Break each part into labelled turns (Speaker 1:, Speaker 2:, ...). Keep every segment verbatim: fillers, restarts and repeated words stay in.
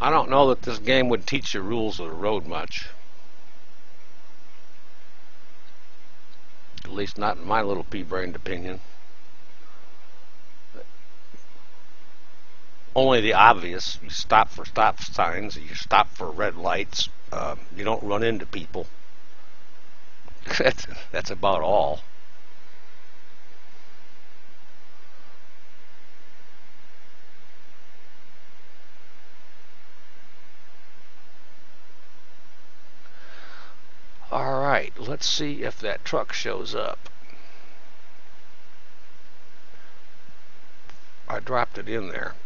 Speaker 1: I don't know that this game would teach you rules of the road much. At least not in my little pea-brained opinion. Only the obvious. You stop for stop signs. You stop for red lights. Uh, you don't run into people. that's, that's about all. Alright, let's see if that truck shows up. I dropped it in there.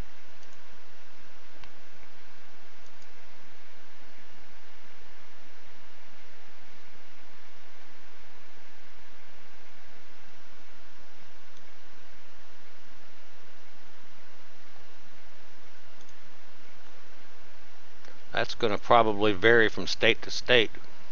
Speaker 1: That's going to probably vary from state to state.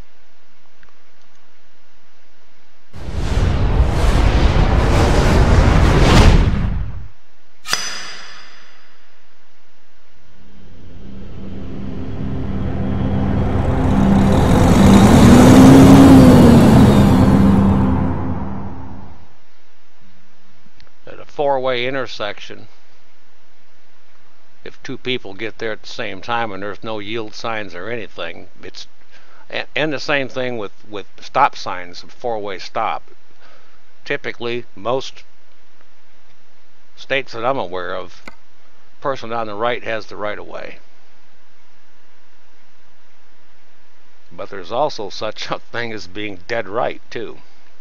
Speaker 1: At a four-way intersection, if two people get there at the same time and there's no yield signs or anything, it's and, and the same thing with with stop signs, four-way stop. Typically, most states that I'm aware of, person on the right has the right of way. But there's also such a thing as being dead right too.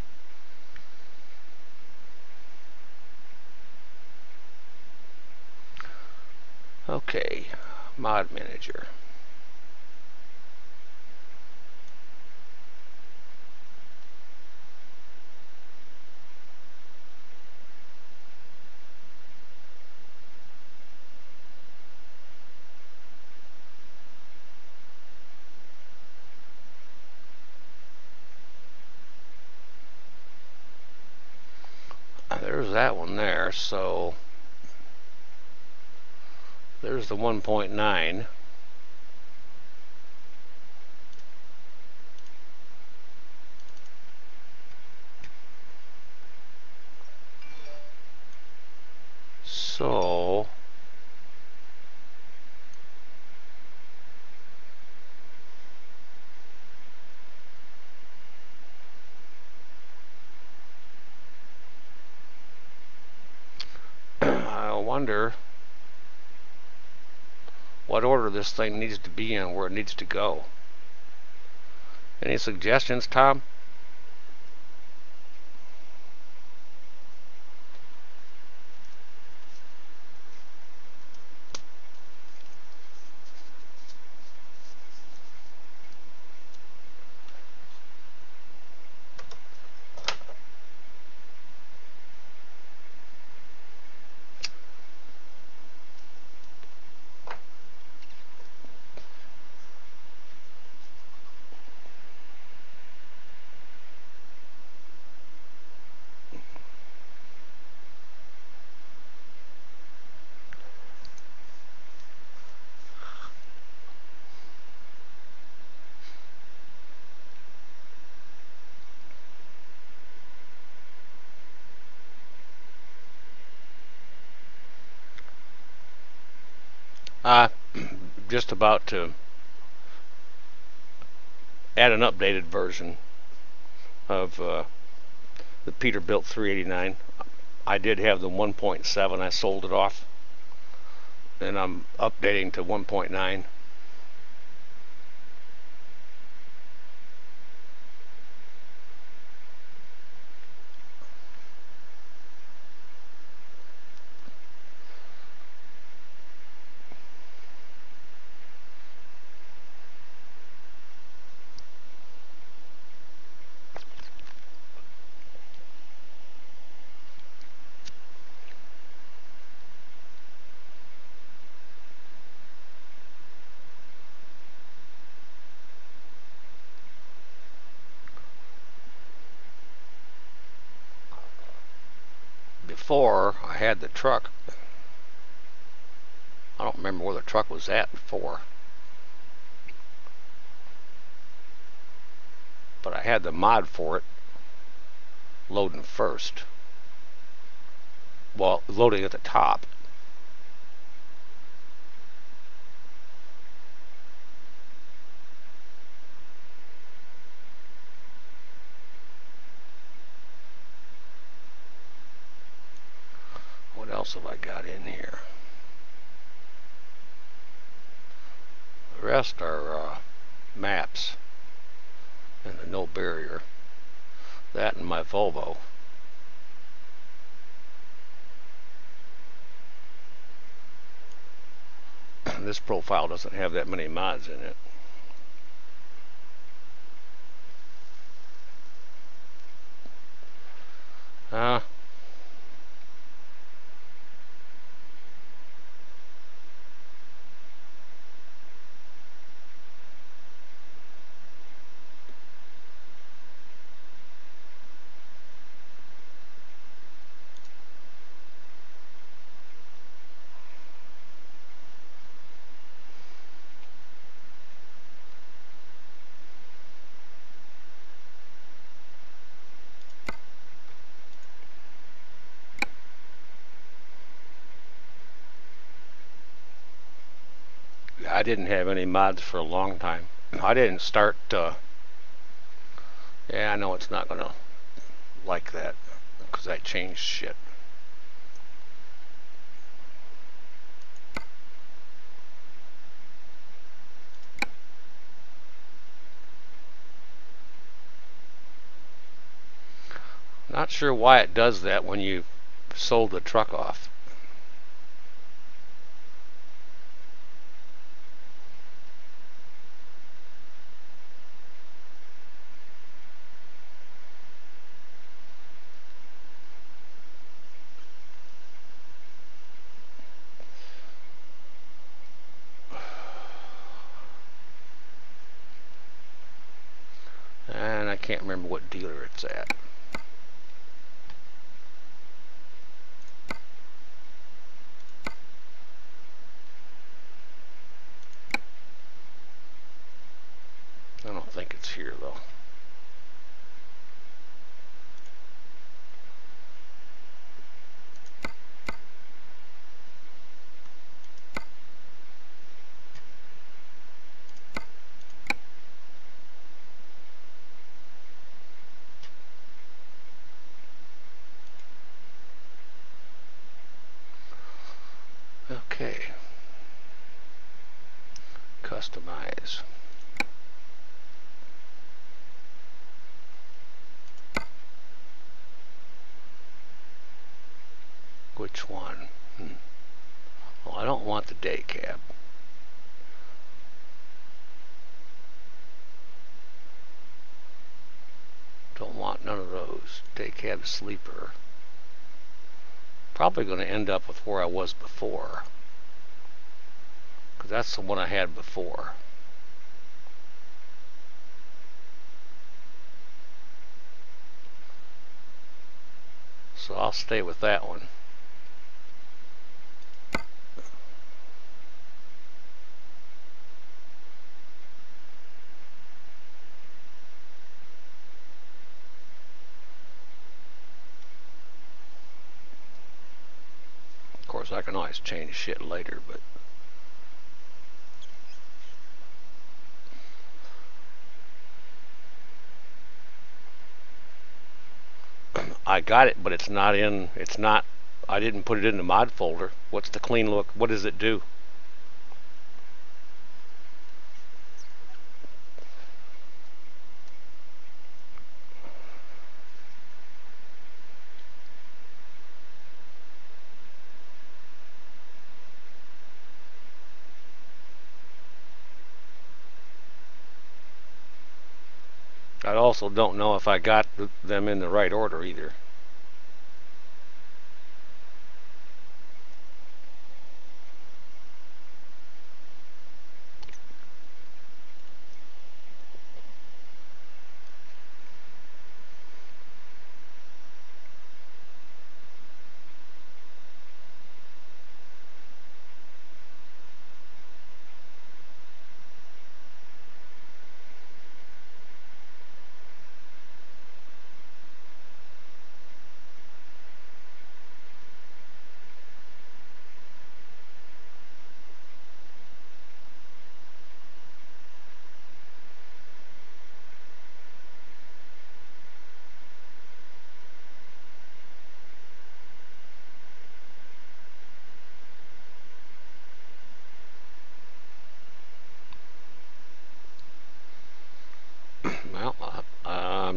Speaker 1: Okay, mod manager. There's that one there, so there's the one point nine. So I wonder what order this thing needs to be in, where it needs to go. Any suggestions, Tom? Uh, just about to add an updated version of uh, the Peterbilt three eighty-nine. I did have the one point seven. I sold it off, and I'm updating to one point nine. Before I had the truck I don't remember where the truck was at before. But I had the mod for it loading first. Well, loading at the top. What else have I got in here? The rest are uh, maps and the no barrier. That and my Volvo. This profile doesn't have that many mods in it. Uh, I didn't have any mods for a long time. I didn't start, uh, yeah, I know it's not gonna like that, because I changed shit. Not sure why it does that when you sold the truck off. And I can't remember what dealer it's at. I don't think it's here though. Okay. Customize. Which one? Hmm. Well, I don't want the day cab. Don't want none of those. Day cab sleeper. Probably going to end up with where I was before, because that's the one I had before. So I'll stay with that one. Of course, I can always change shit later, but I got it, but it's not in, it's not, I didn't put it in the mod folder. What's the clean look? What does it do? I also don't know if I got them in the right order either.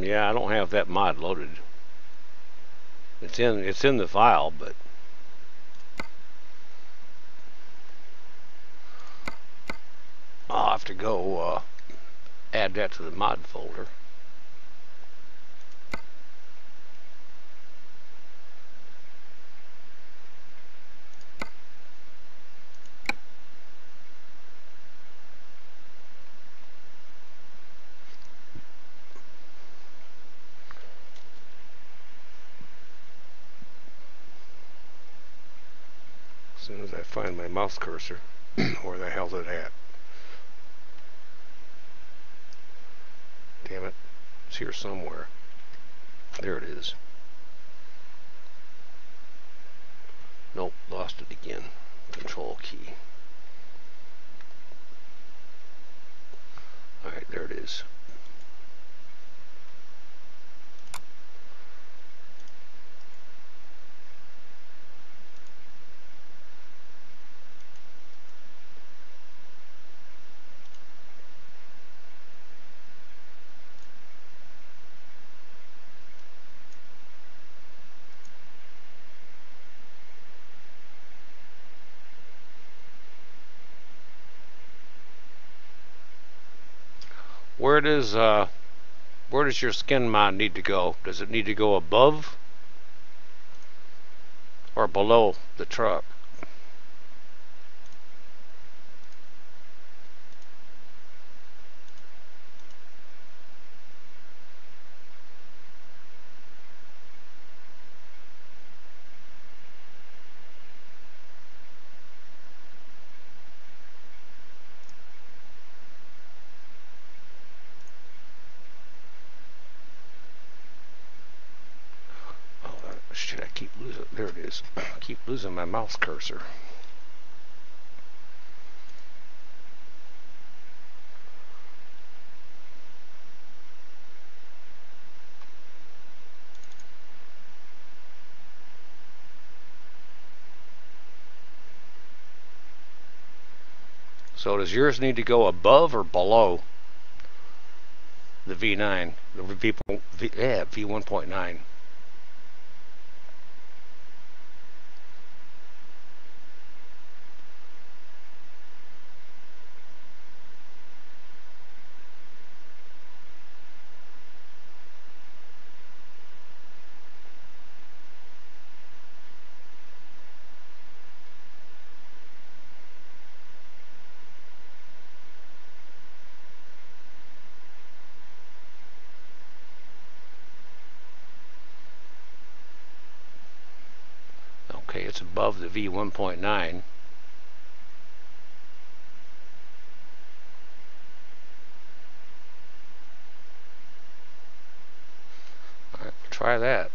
Speaker 1: Um, yeah, I don't have that mod loaded. It's in it's in the file, but I'll have to go uh, add that to the mod folder. As soon as I find my mouse cursor, where the hell's it at? Damn it, it's here somewhere. There it is. Nope, lost it again. Control key. Alright, there it is. Where does uh, where does your skin mod need to go? Does it need to go above or below the truck? Shit, I keep losing, there it is. I keep losing my mouse cursor. So does yours need to go above or below the V nine, the V, v, yeah, V one point nine? Okay, it's above the V one point nine. All right, try that.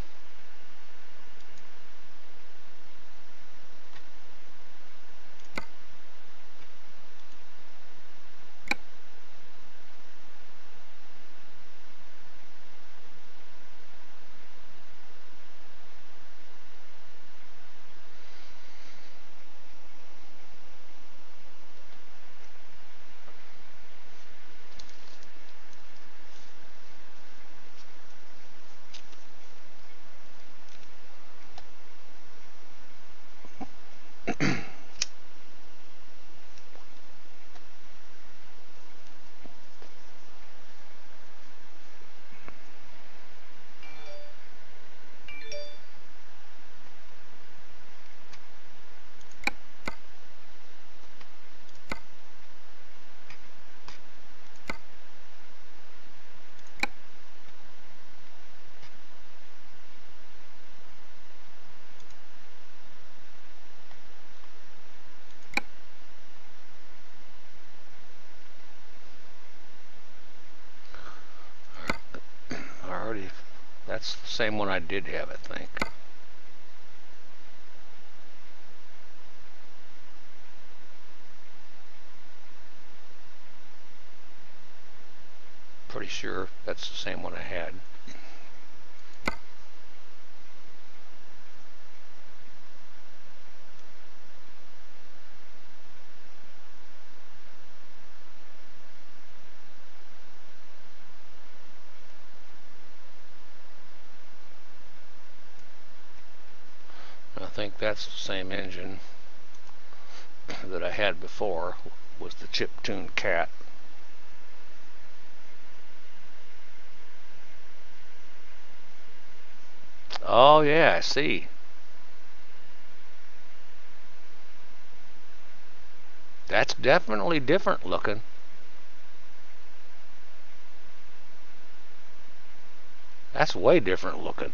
Speaker 1: That's the same one I did have, I think. Pretty sure that's the same one I had. think that's the same engine that I had before, was the chip-tuned Cat. Oh yeah, I see. That's definitely different looking. That's way different looking.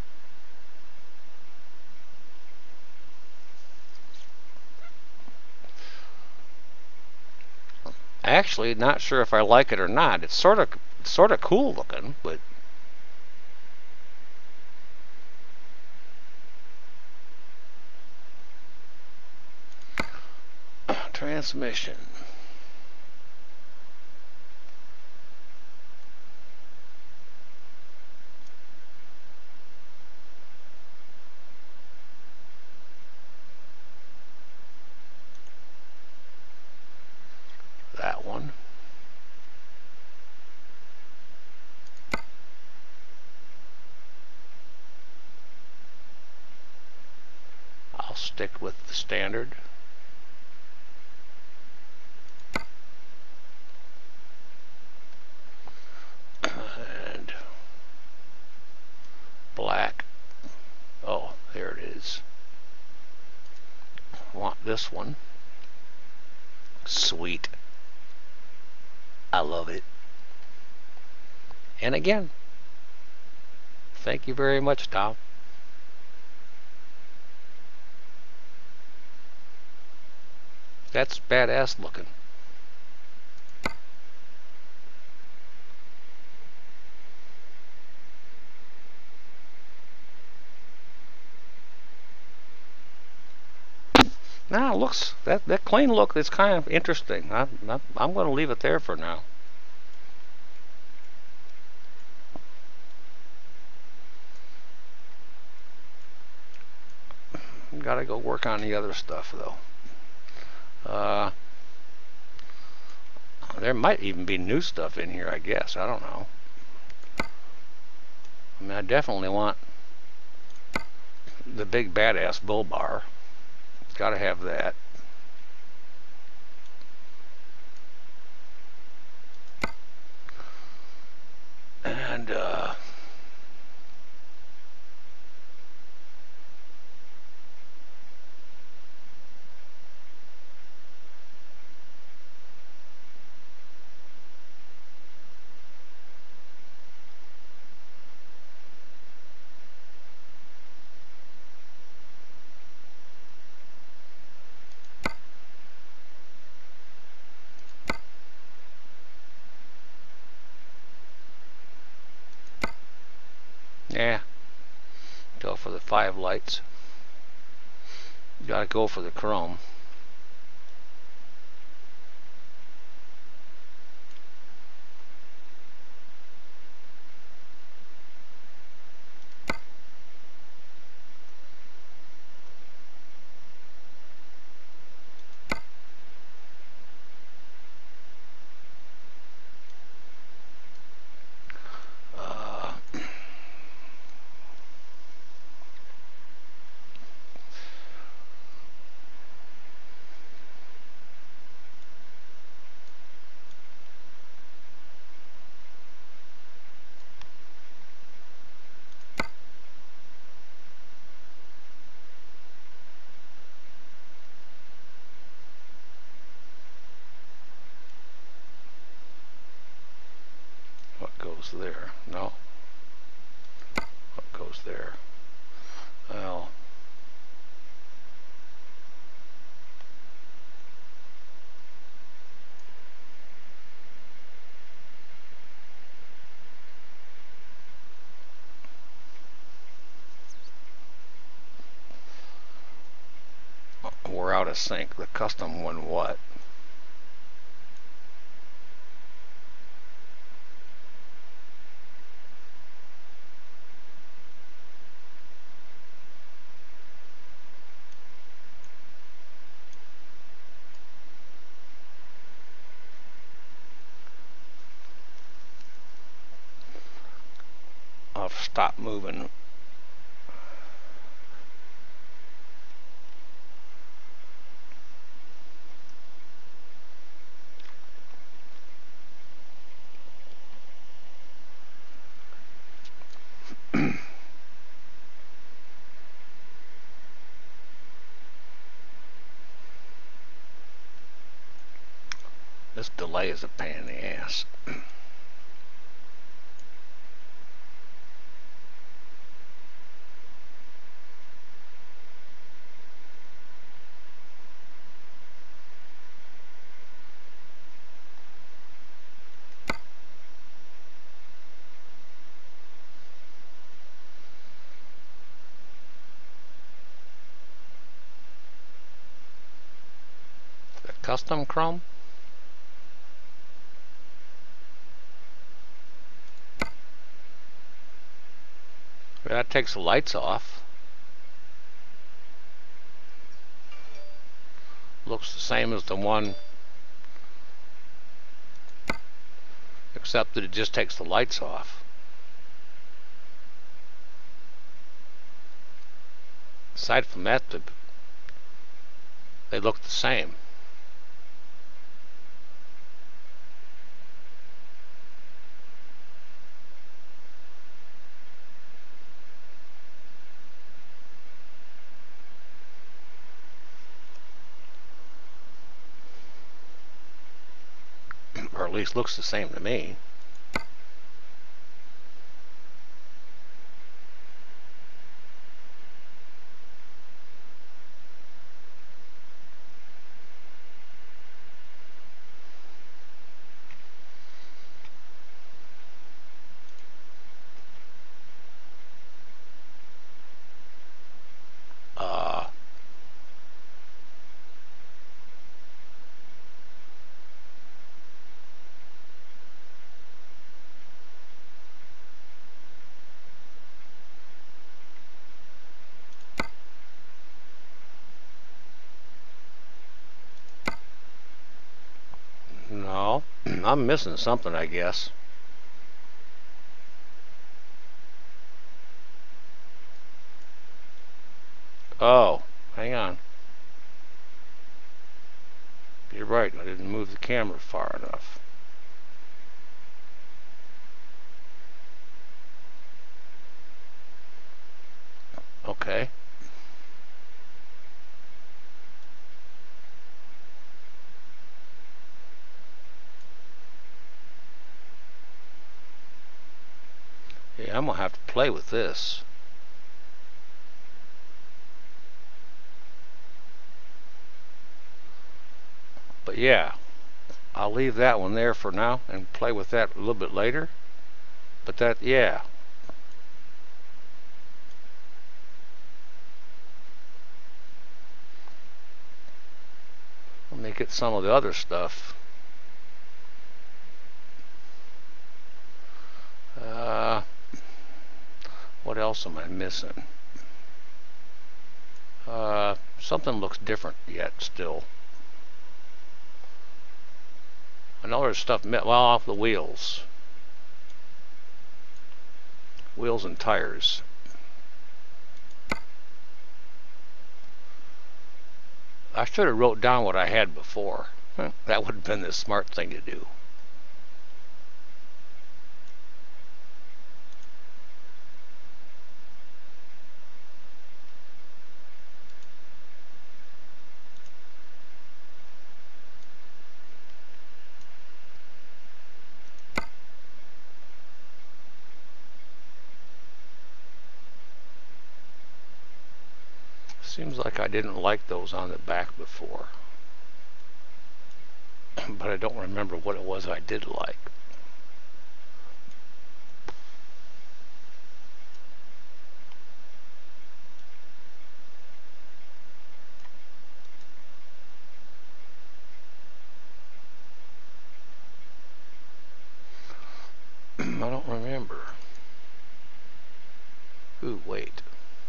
Speaker 1: Actually, not sure if I like it or not. It's sort of sort of cool looking, but transmission. That one. I'll stick with the standard. And black. Oh, there it is. Want this one. Sweet. I love it. And again, thank you very much, Tom. That's badass looking. Now it looks that that clean look is kind of interesting. I, I, I'm going to leave it there for now. Got to go work on the other stuff though. Uh, there might even be new stuff in here, I guess. I don't know. I mean, I definitely want the big badass bull bar. Got to have that. And uh, yeah, go for the five lights. Got to go for the chrome. What goes there? No. What goes there? Well, we're out of sync. The custom one what? I'll stop moving. This delay is a pain in the ass. The custom Chrome? That takes the lights off. Looks the same as the one, except that it just takes the lights off. Aside from that, they look the same. Or at least looks the same to me. Uh, no, I'm missing something, I guess. Oh, hang on. You're right, I didn't move the camera far enough. Okay. Yeah, I'm gonna have to play with this. But yeah, I'll leave that one there for now and play with that a little bit later. But that, yeah. Let me get some of the other stuff. Uh, what else am I missing? Uh, something looks different yet still. I know there's stuff, well, off the wheels. Wheels and tires. I should have wrote down what I had before. That would have been the smart thing to do. Seems like I didn't like those on the back before. But I don't remember what it was I did like. I don't remember. Ooh, wait.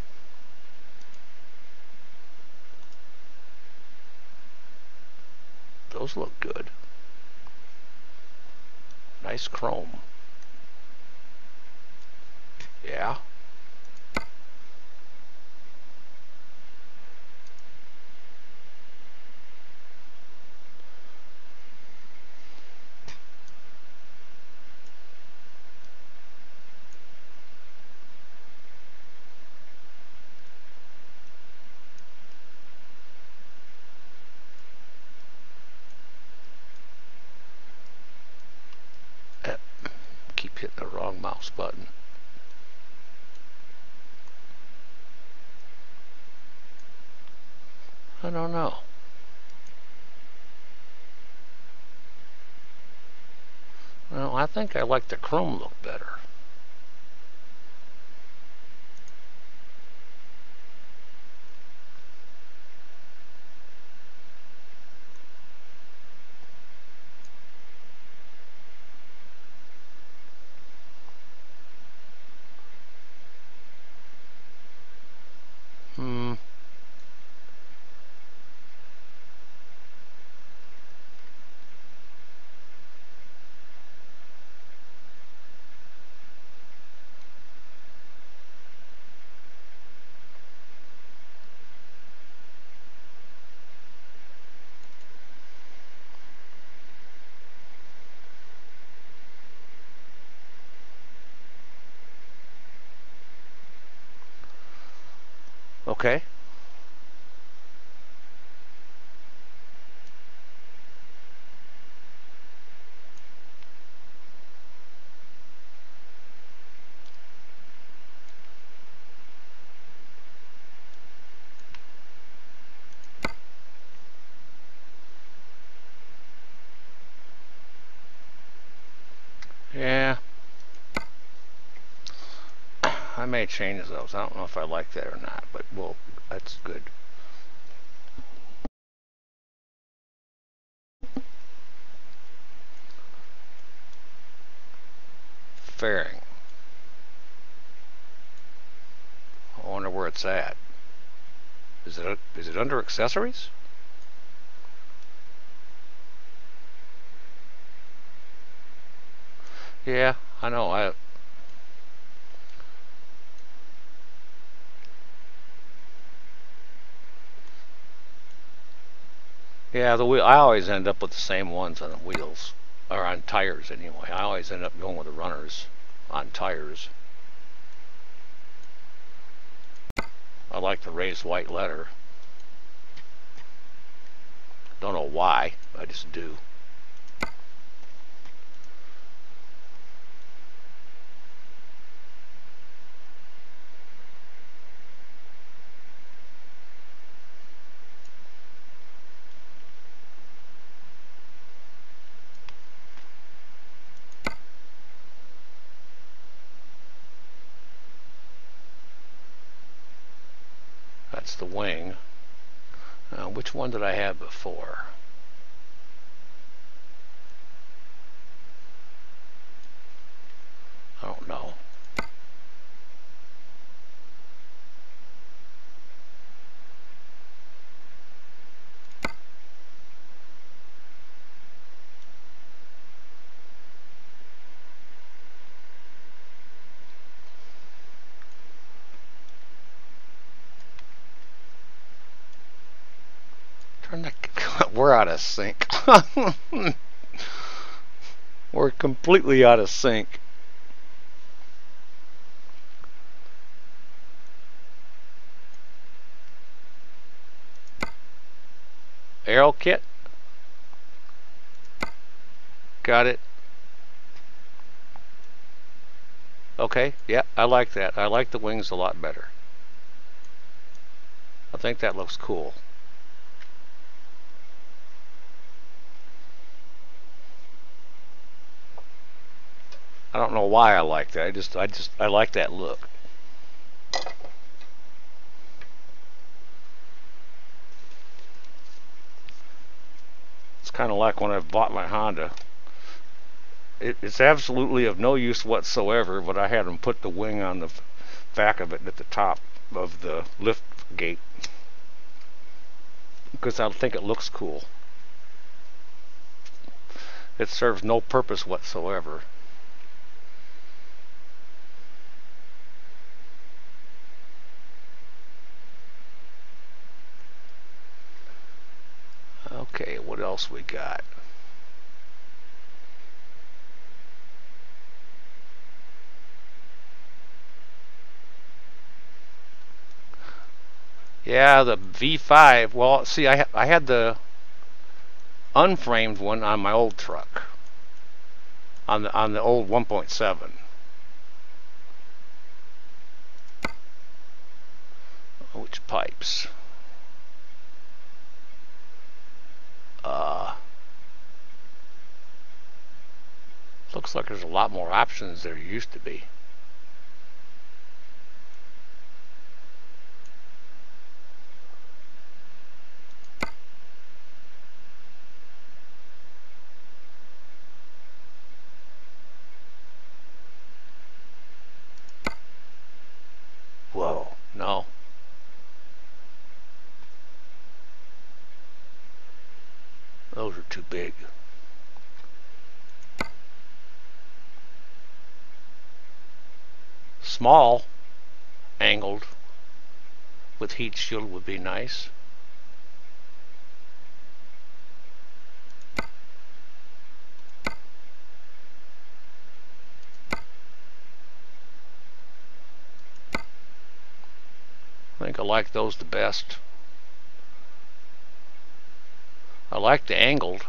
Speaker 1: Those look good. Nice chrome. Yeah. mouse button. I don't know. Well, I think I like the chrome look better. Hmm. Okay. Yeah. I may change those. I don't know if I like that or not, but well, that's good. Fairing. I wonder where it's at. Is it is it under accessories? Yeah, I know. I yeah, the wheel. I always end up with the same ones on the wheels, or on tires anyway. I always end up going with the runners on tires. I like the raised white letter. Don't know why, I just do. That's the wing. Uh, which one did I have before? I don't know. Turn the, we're out of sync. We're completely out of sync. Aero kit. Got it. Okay, yeah, I like that. I like the wings a lot better. I think that looks cool. I don't know why I like that. I just, I just, I like that look. It's kind of like when I bought my Honda. It, it's absolutely of no use whatsoever, but I had them put the wing on the back of it at the top of the lift gate because I think it looks cool. It serves no purpose whatsoever. Okay, what else we got? Yeah, the V five. Well, see, I, ha I had the unframed one on my old truck, on the on the old one point seven. pipes. Uh, looks like there's a lot more options than there used to be. Whoa, no. Those are too big. Small, angled, with heat shield would be nice. I think I like those the best. I like the angled.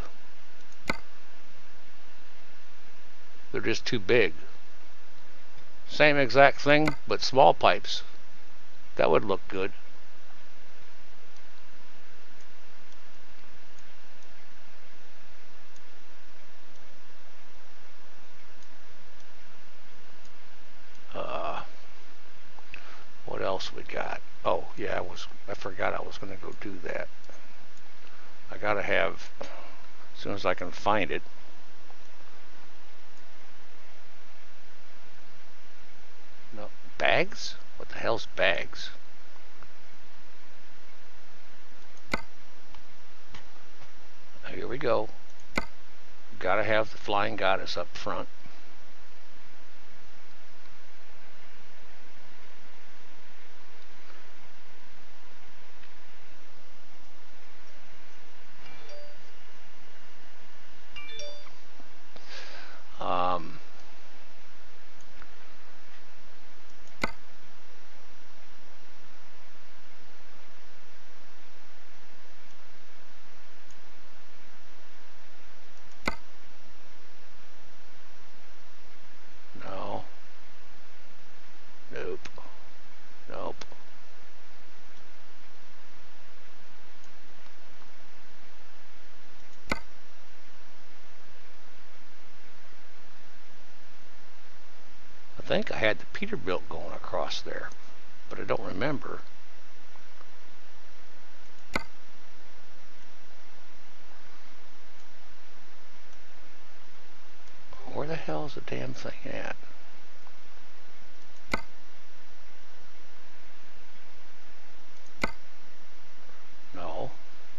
Speaker 1: They're just too big. Same exact thing, but small pipes. That would look good. Uh, what else we got? Oh, yeah, I was I forgot I was going to go do that. I got to have, as soon as I can find it. No, bags? What the hell's bags? Here we go. Got to have the Flying Goddess up front. Um, no. Nope. Nope. I think I had the Peterbilt going across there, but I don't remember. Where the hell is the damn thing at? No.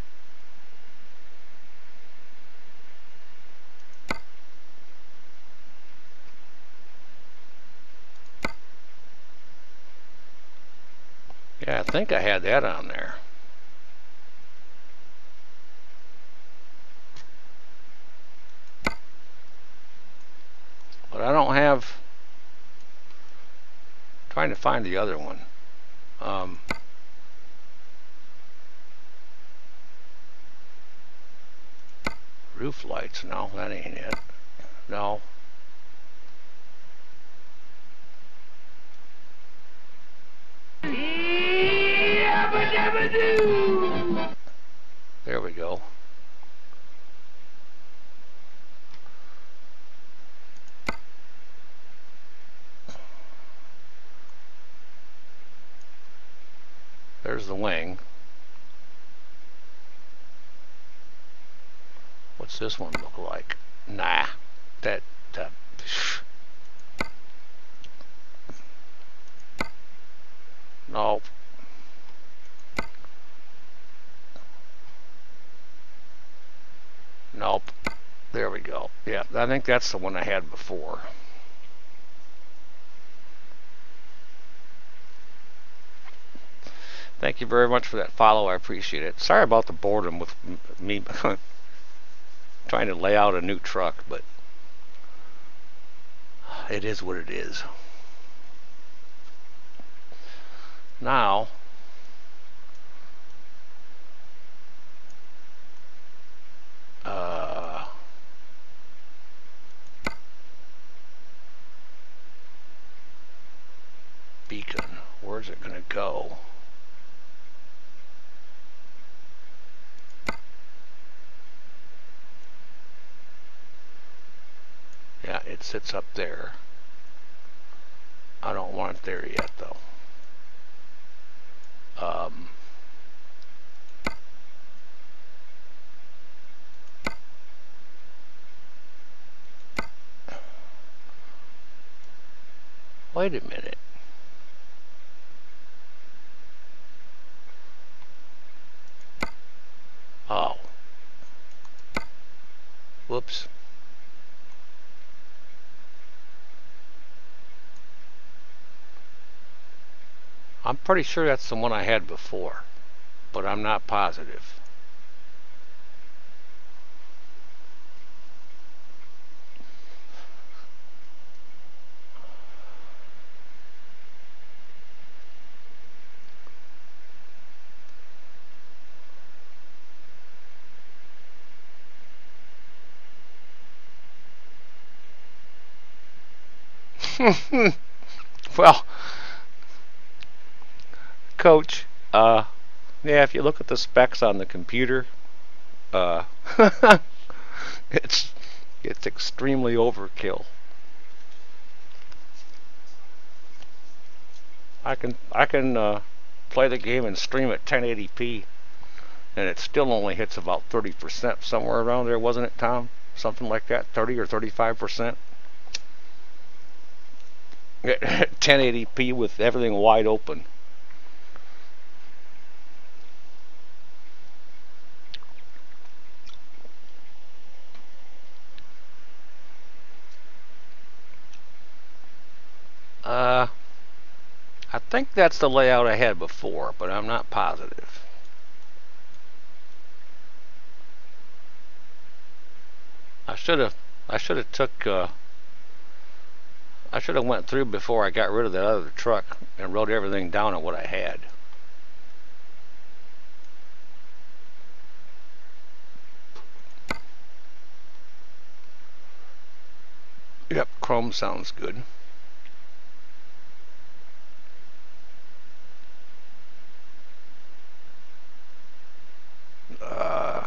Speaker 1: Yeah, I think I had that on there. But I don't have, trying to find the other one. Um, roof lights, no, that ain't it. No. There we go. There's the wing. What's this one look like? Nah, that, that no. Nope. There we go. Yeah, I think that's the one I had before. Thank you very much for that follow. I appreciate it. Sorry about the boredom with me trying to lay out a new truck, but it is what it is. Now, uh, beacon, where's it going to go? it sits up there. I don't want it there yet, though. Um, wait a minute. Oh. Whoops. I'm pretty sure that's the one I had before, but I'm not positive. Well, Coach, uh, yeah, if you look at the specs on the computer, uh, it's it's extremely overkill. I can I can uh, play the game and stream at ten eighty p, and it still only hits about thirty percent, somewhere around there, wasn't it, Tom? Something like that, thirty or thirty-five percent. ten eighty p with everything wide open. Uh, I think that's the layout I had before, but I'm not positive. I should have I should have took uh, I should have went through before I got rid of that other truck and wrote everything down on what I had. Yep, Chrome sounds good. Uh,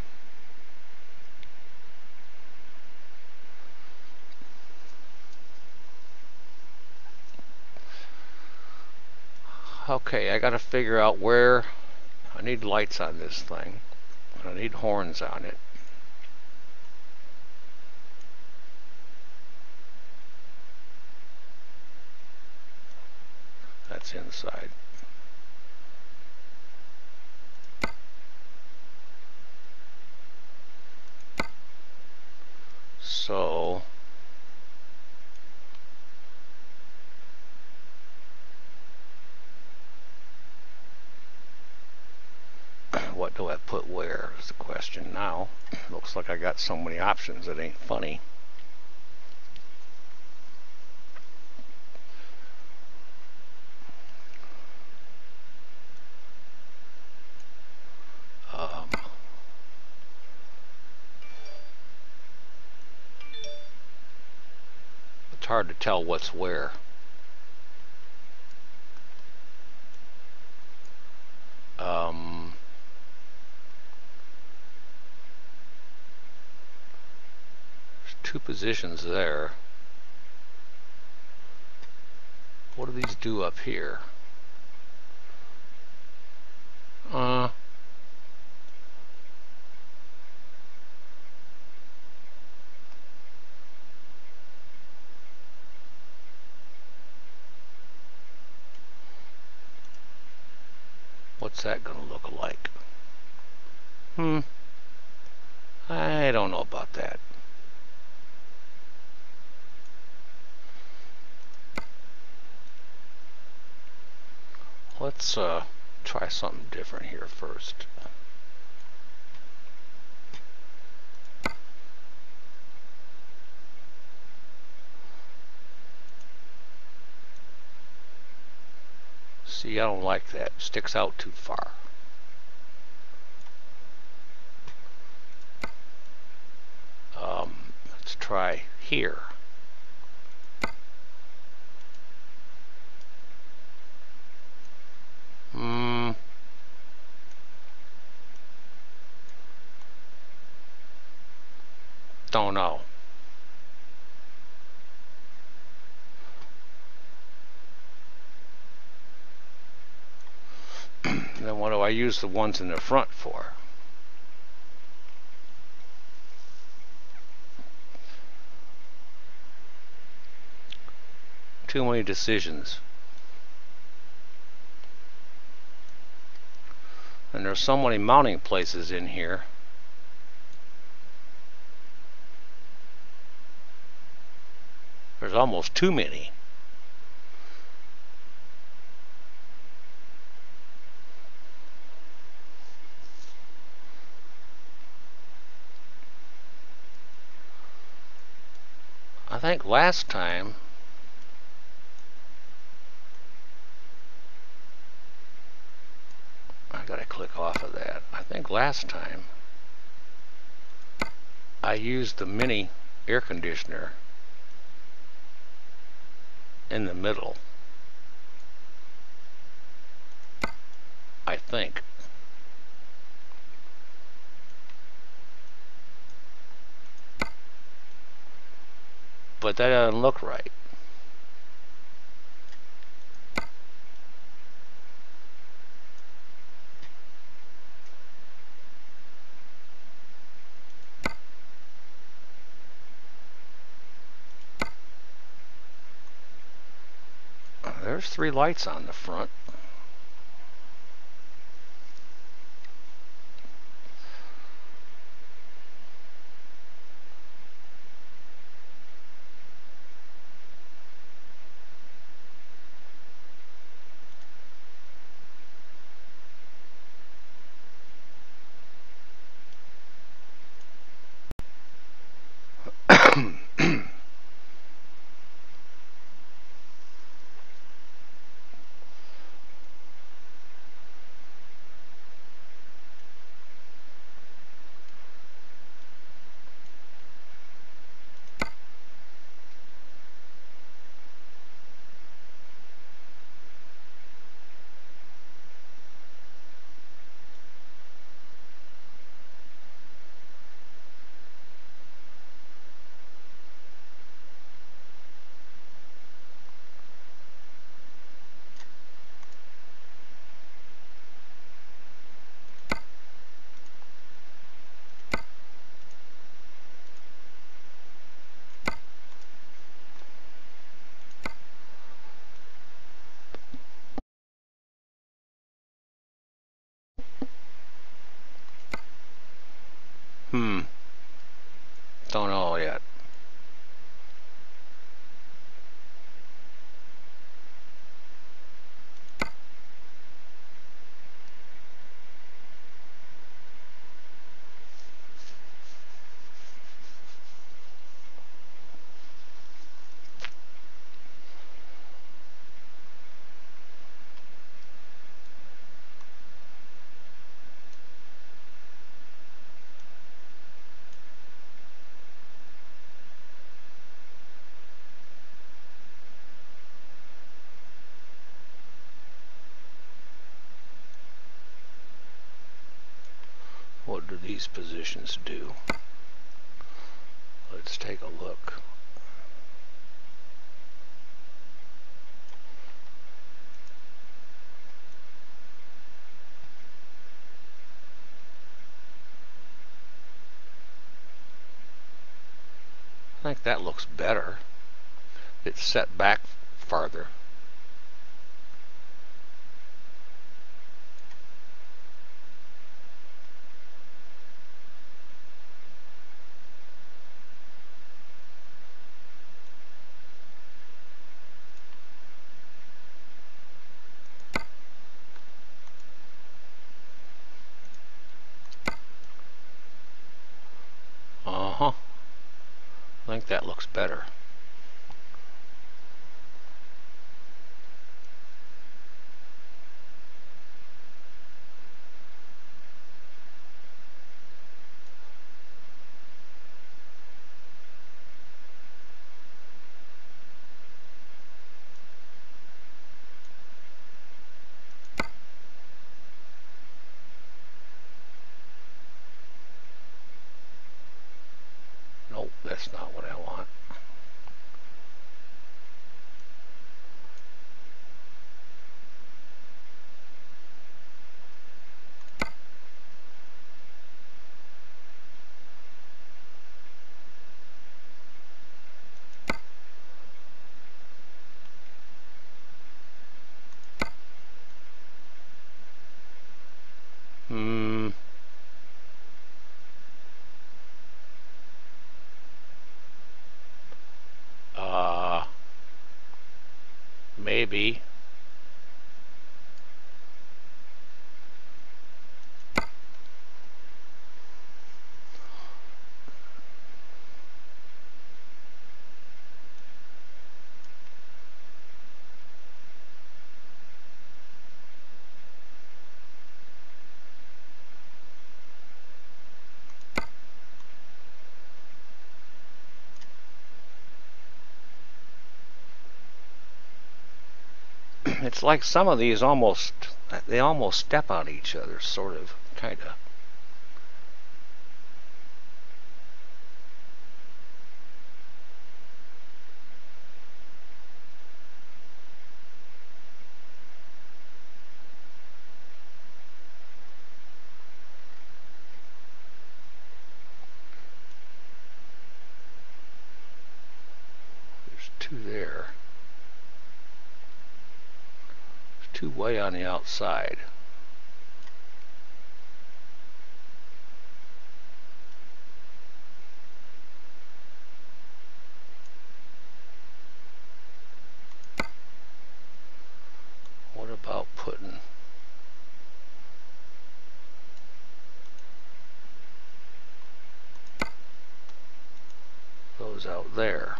Speaker 1: okay, I gotta figure out where I need lights on this thing. I need horns on it. That's inside. So what do I put where is the question now. Looks like I got so many options that ain't funny. Um, it's hard to tell what's where. Um, there's two positions there. What do these do up here? Uh, what's that gonna look like? Hmm. I don't know about that. Let's uh, try something different here first. See, I don't like that. It sticks out too far. Um, let's try here. Hmm. Don't know. And then what do I use the ones in the front for? Too many decisions. And there's so many mounting places in here. There's almost too many. I think last time I gotta click off of that. I think last time I used the mini air conditioner in the middle. I think. But that doesn't look right. There's three lights on the front. Hmm. Don't know yet. What do these positions do? Let's take a look. I think that looks better. It's set back farther. Uh-huh. I think that looks better. Nope, that's not what I want. Maybe. It's like some of these almost, they almost step on each other, sort of, kind of. There's two there. There's two way on the outside. What about putting those out there?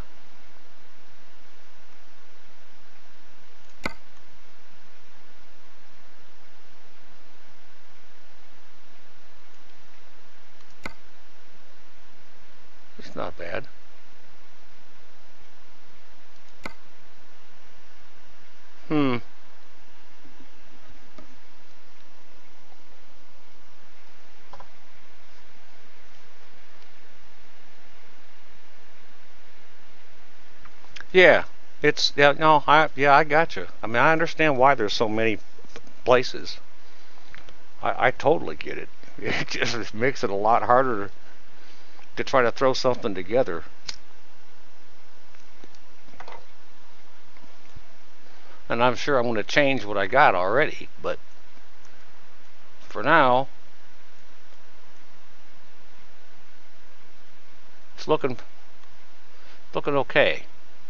Speaker 1: It's not bad. Hmm. Yeah, it's yeah. No, I yeah, I got you. I mean, I understand why there's so many places. I, I totally get it. It just makes it a lot harder to try to throw something together. And I'm sure I'm going to change what I got already, but for now, it's looking looking okay.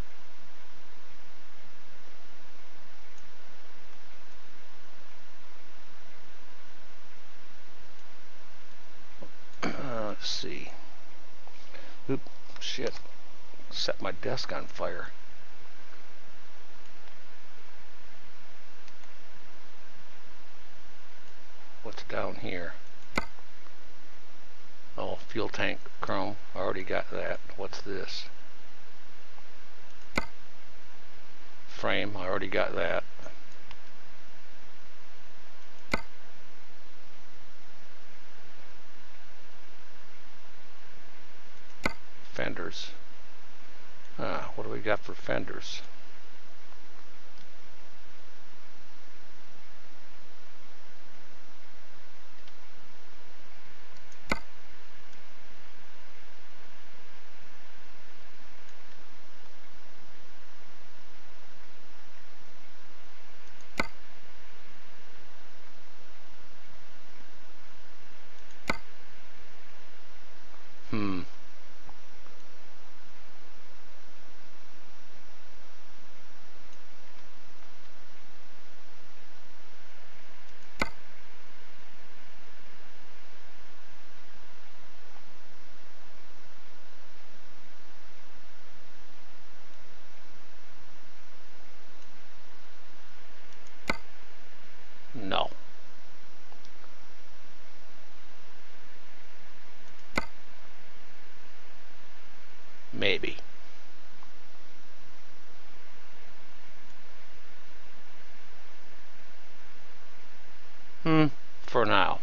Speaker 1: Uh, let's see. Oop, shit. Set my desk on fire. What's down here? Oh, fuel tank chrome. I already got that. What's this? Frame. I already got that. Fenders. Ah, what do we got for fenders? Hmm. No. Maybe. Hmm. For now.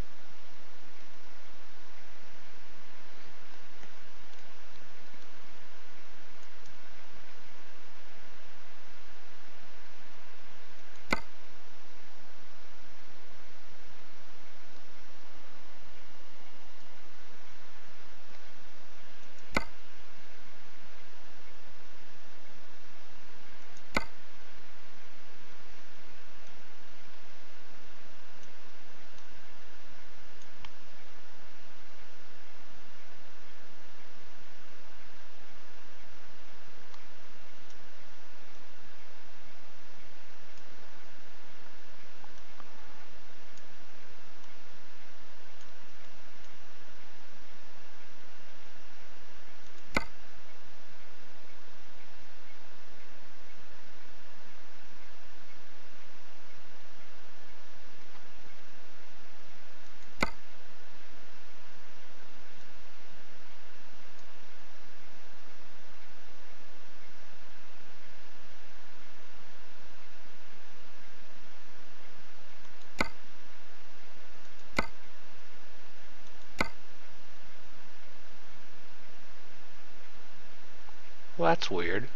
Speaker 1: that's weird.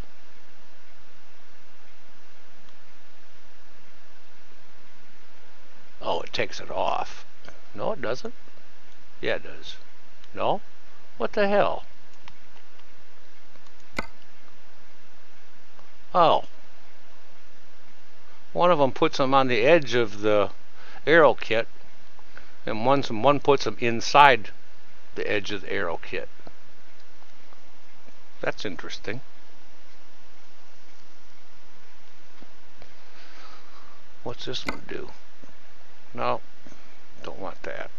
Speaker 1: Oh, it takes it off. No, it doesn't. Yeah, it does. No? What the hell? Oh. One of them puts them on the edge of the aero kit, and one, one puts them inside the edge of the aero kit. That's interesting. What's this one do? No, don't want that.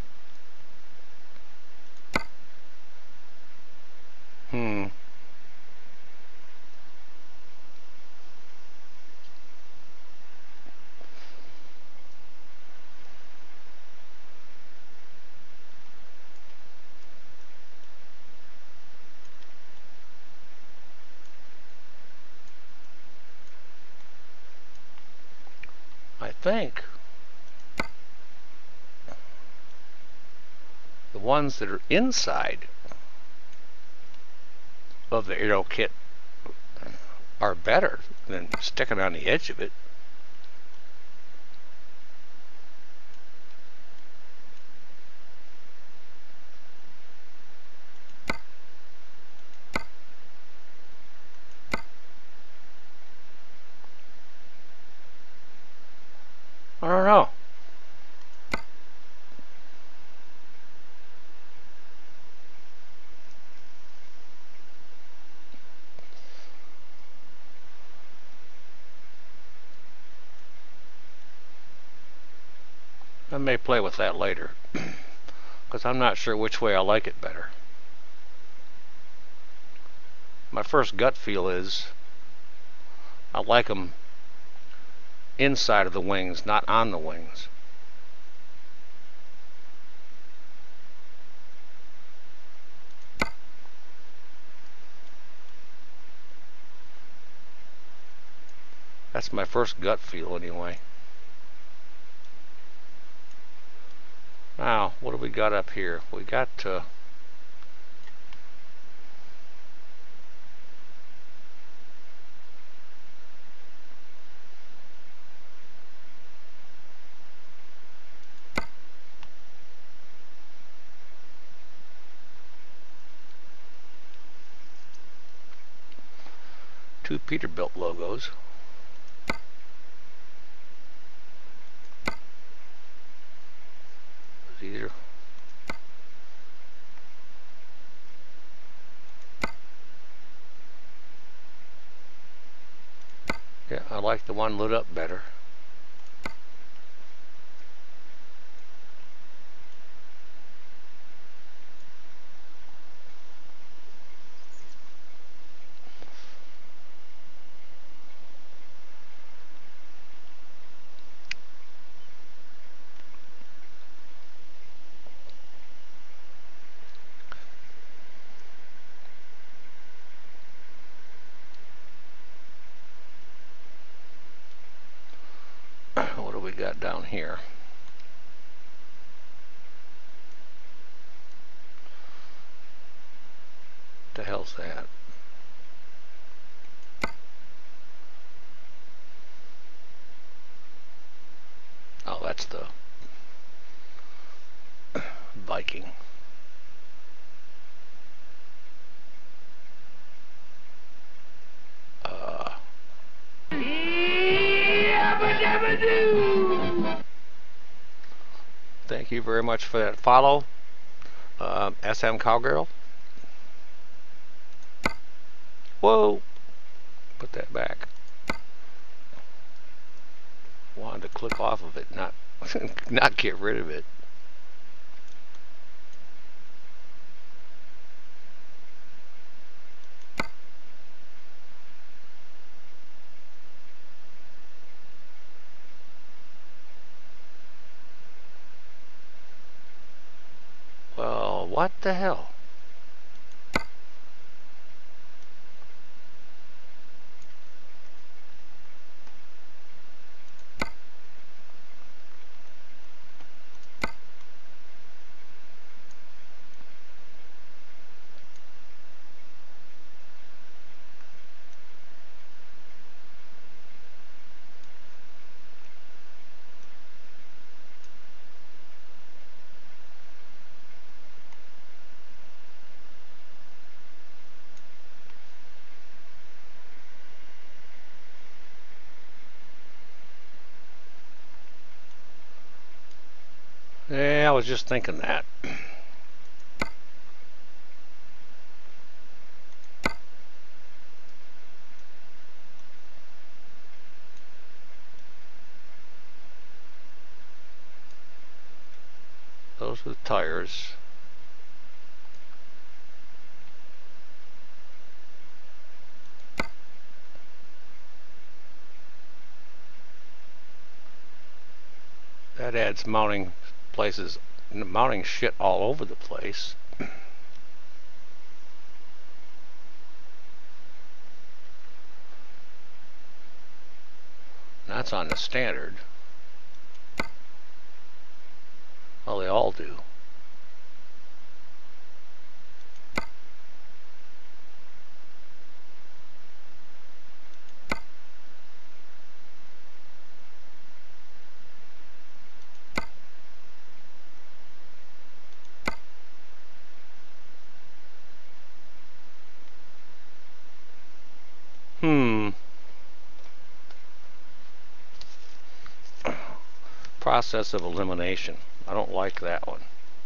Speaker 1: Hmm. I think the ones that are inside of the aero kit are better than sticking on the edge of it. I don't know. I may play with that later, because I'm not sure which way I like it better. My first gut feel is I like them inside of the wings, not on the wings. That's my first gut feel anyway. Now, what do we got up here? We got uh, two Peterbilt logos. Either yeah, I like the one lit up better. What do we got down here? What the hell's that? Oh, that's the Viking. Uh, thank you very much for that follow, uh, S M Cowgirl. Whoa! Put that back. Wanted to click off of it, not not get rid of it. Well, what the hell? Yeah, I was just thinking that. Those are the tires. That adds mounting places, mounting shit all over the place. That's on the standard. Well, they all do. Hmm. Process of elimination. I don't like that one.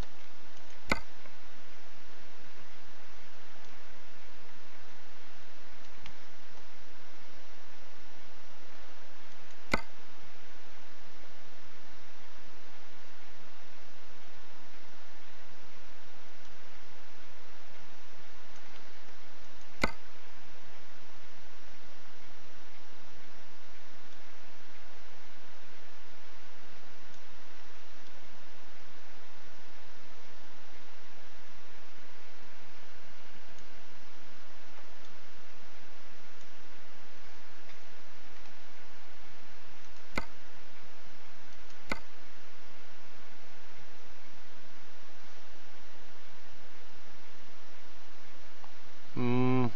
Speaker 1: Hmm.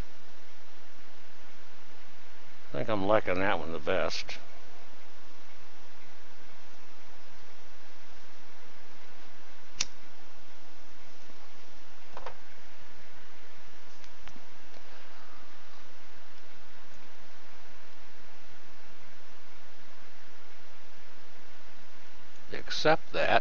Speaker 1: I think I'm liking that one the best. Except that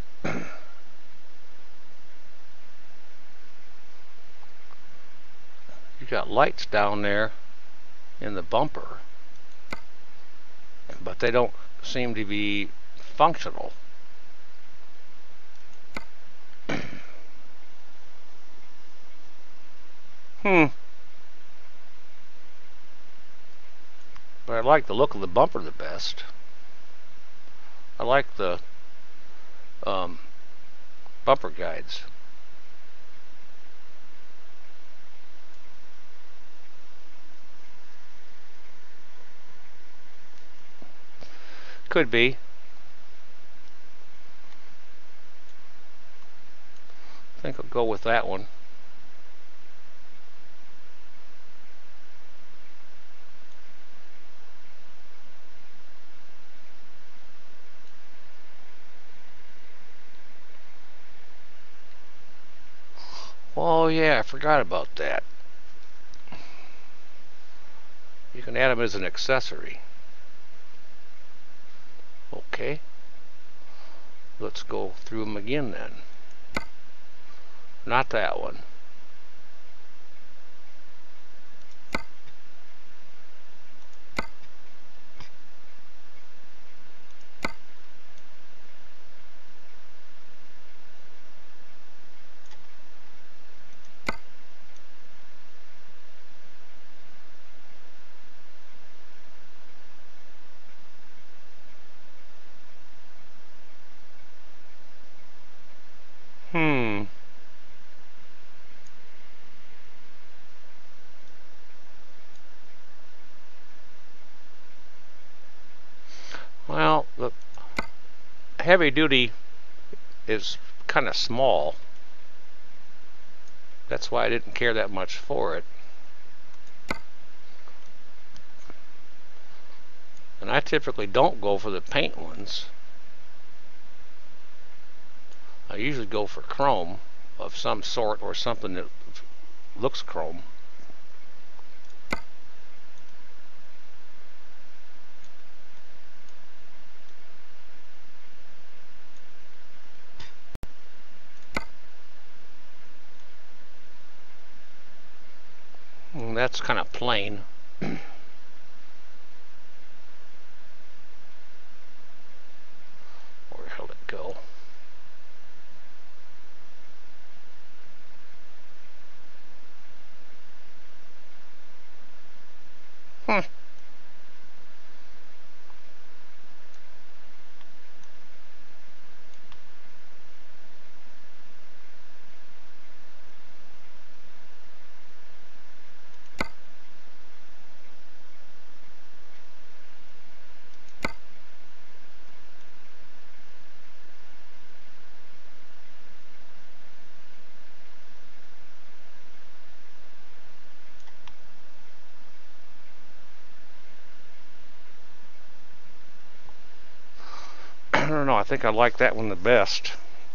Speaker 1: you got lights down there in the bumper, but they don't seem to be functional. Hmm. But I like the look of the bumper the best. I like the um, bumper guides. Could be. I think I'll go with that one. Oh yeah, I forgot about that. You can add them as an accessory. Okay. Let's go through them again then. Not that one. Hmm. Well, the heavy duty is kind of small. That's why I didn't care that much for it. And I typically don't go for the paint ones. I usually go for chrome of some sort or something that looks chrome. that's kind of plain. Where the hell did it go? Hmm. I don't know, I think I like that one the best.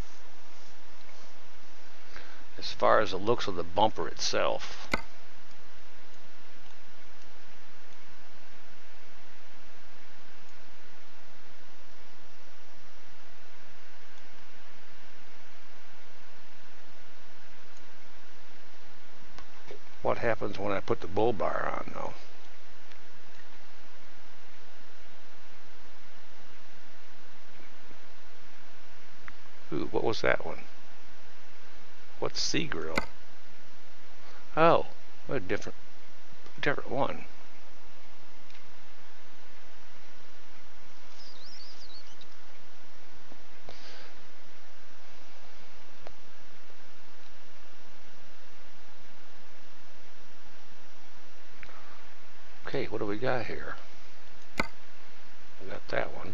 Speaker 1: As far as the looks of the bumper itself. What happens when I put the bull bar on, though? Ooh, what was that one? What's Seagrill? Oh, what a different, different one. Okay, what do we got here? We got that one.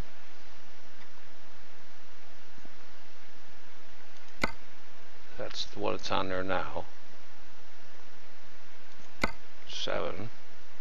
Speaker 1: That's the one that's on there now. Seven.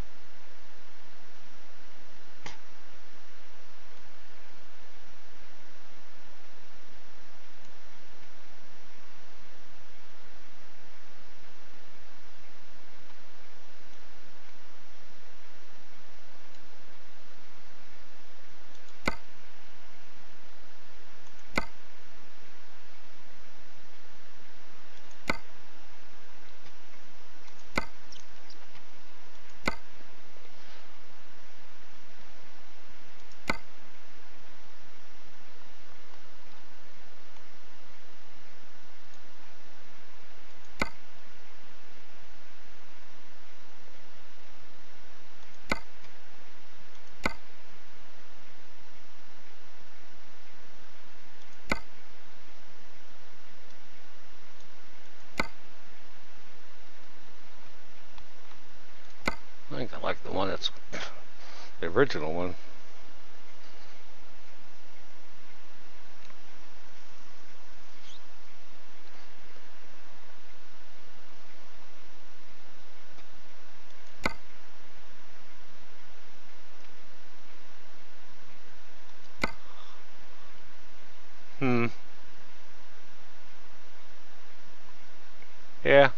Speaker 1: I think I like the one that's the original one. Hmm. Yeah.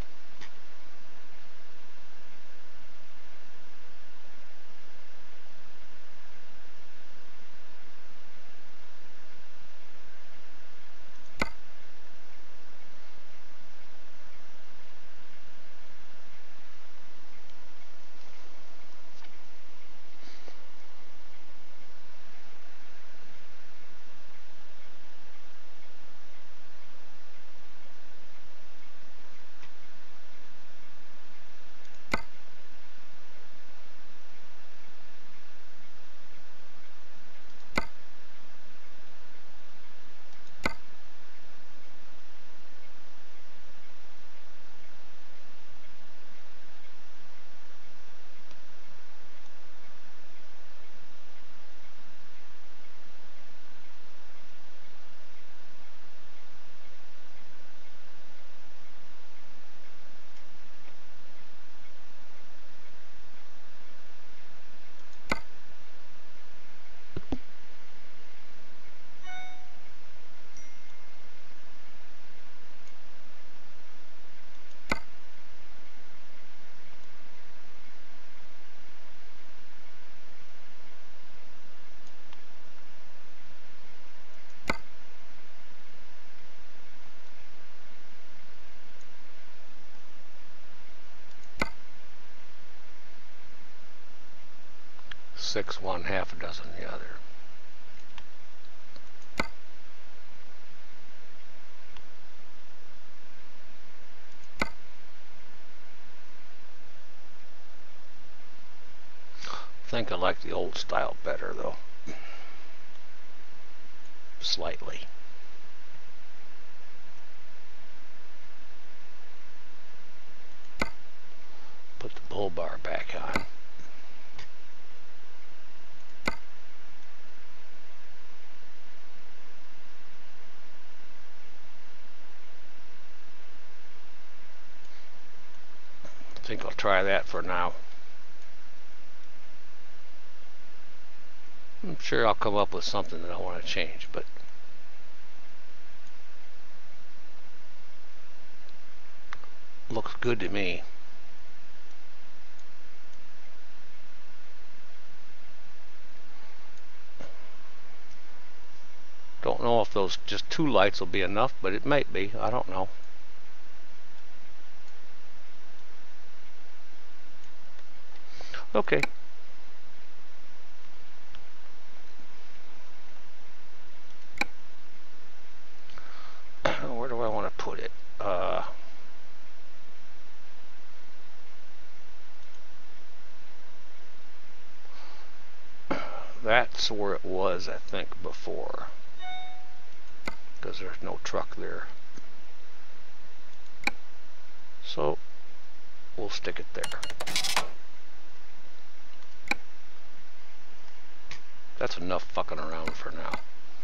Speaker 1: six one, half a dozen the other. I think I like the old style better though. Slightly. Put the bull bar back on. I think I'll try that for now. I'm sure I'll come up with something that I want to change, but looks good to me. Don't know if those just two lights will be enough, but it might be. I don't know. Okay. Where do I want to put it? Uh, that's where it was, I think, before. Because there's no truck there. So, we'll stick it there. That's enough fucking around for now.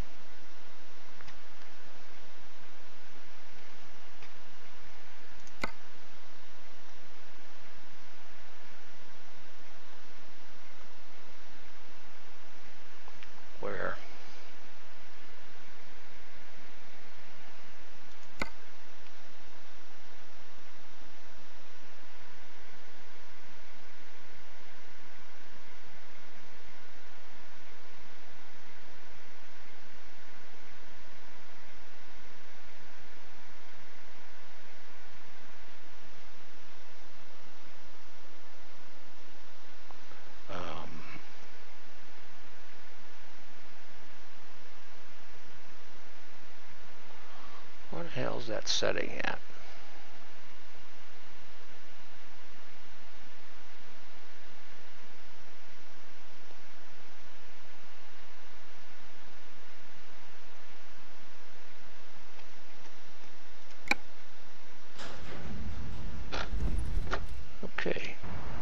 Speaker 1: Where? What the hell's that setting at? Okay.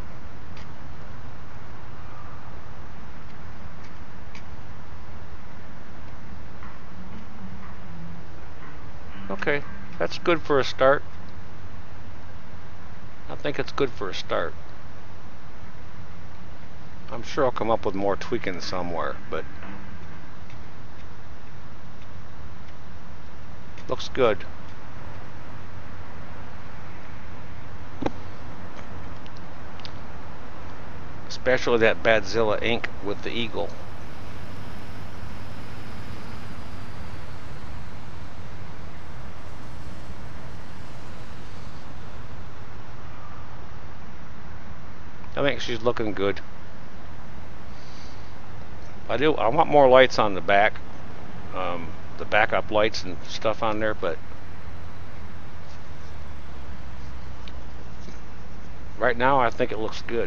Speaker 1: Okay, that's good for a start. I think it's good for a start. I'm sure I'll come up with more tweaking somewhere, but looks good. Especially that Badzilla ink with the eagle. I think she's looking good. I do. I want more lights on the back, um, the backup lights and stuff on there, but right now I think it looks good.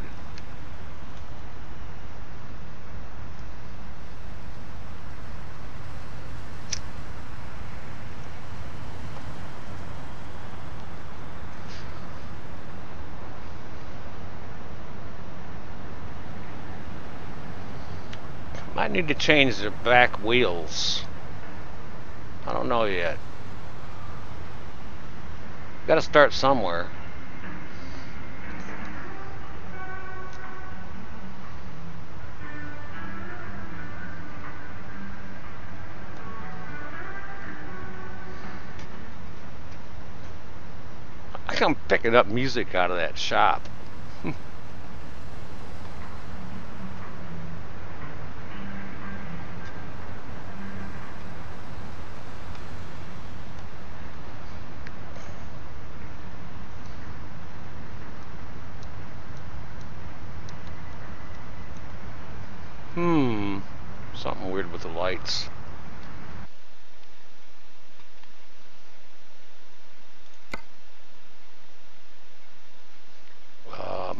Speaker 1: Might need to change the back wheels. I don't know yet. Got to start somewhere. I think I'm picking up music out of that shop. lights. Um,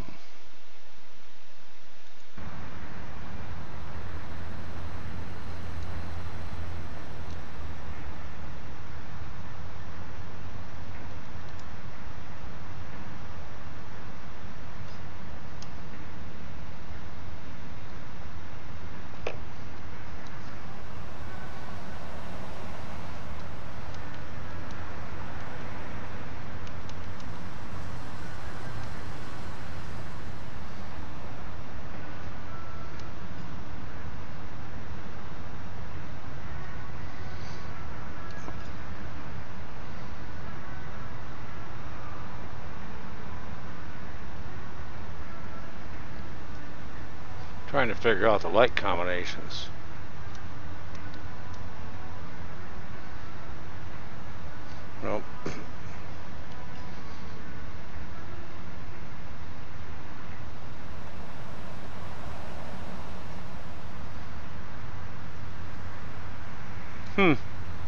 Speaker 1: trying to figure out the light combinations. Nope. Hmm.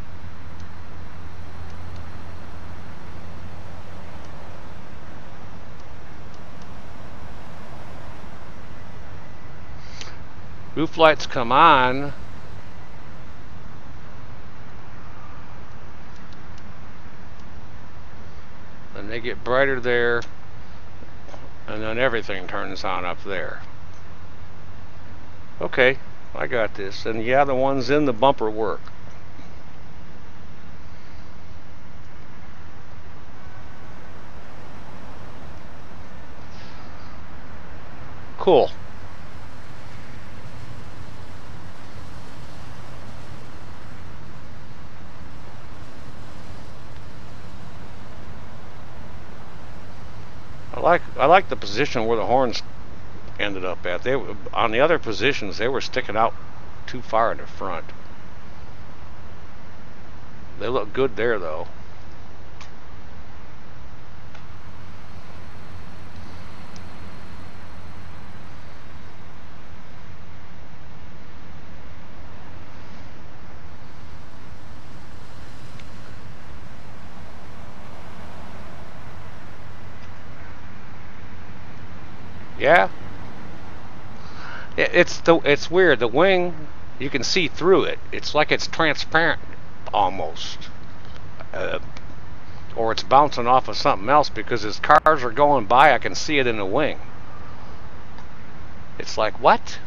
Speaker 1: Roof lights come on. And they get brighter there. And then everything turns on up there. Okay, I got this. And yeah, the ones in the bumper work. Cool. I like I like the position where the horns ended up at. They on the other positions they were sticking out too far in the front. They look good there though. Yeah. It's the it's weird. The wing, you can see through it. It's like it's transparent almost, uh, or it's bouncing off of something else because as cars are going by, I can see it in the wing. It's like what?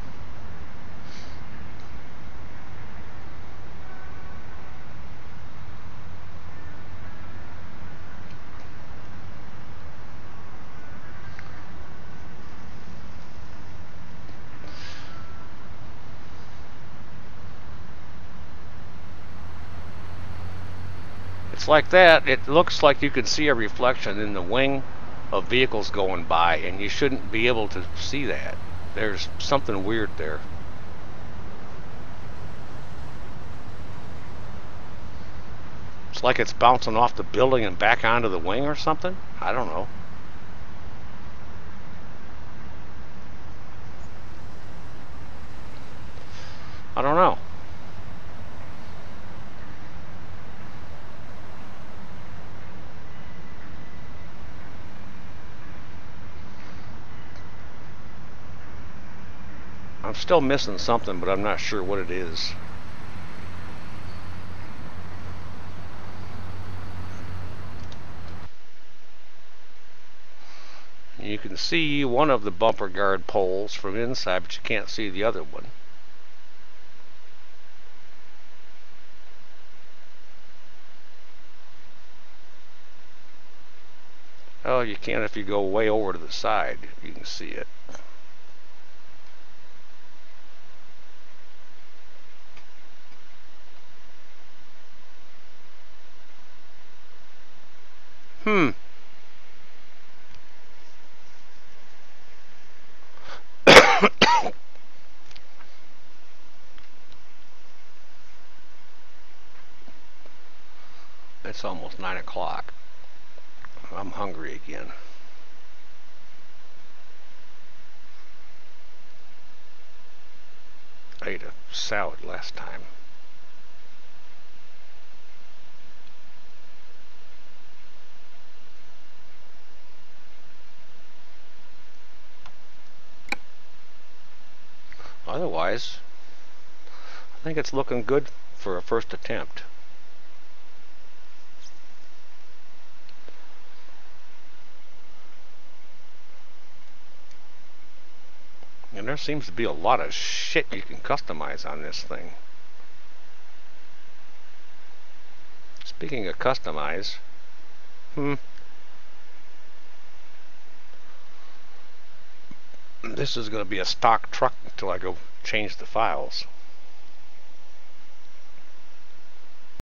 Speaker 1: It's like that. It looks like you can see a reflection in the wing of vehicles going by, and you shouldn't be able to see that. There's something weird there. It's like it's bouncing off the building and back onto the wing or something. I don't know. I don't know. I'm still missing something, but I'm not sure what it is. You can see one of the bumper guard poles from inside, but you can't see the other one. Oh, you can if you go way over to the side. You can see it. Hmm. It's almost nine o'clock. I'm hungry again. I ate a salad last time. otherwise, I think it's looking good for a first attempt. And there seems to be a lot of shit you can customize on this thing. Speaking of customize, hmm, this is going to be a stock truck until I go change the files.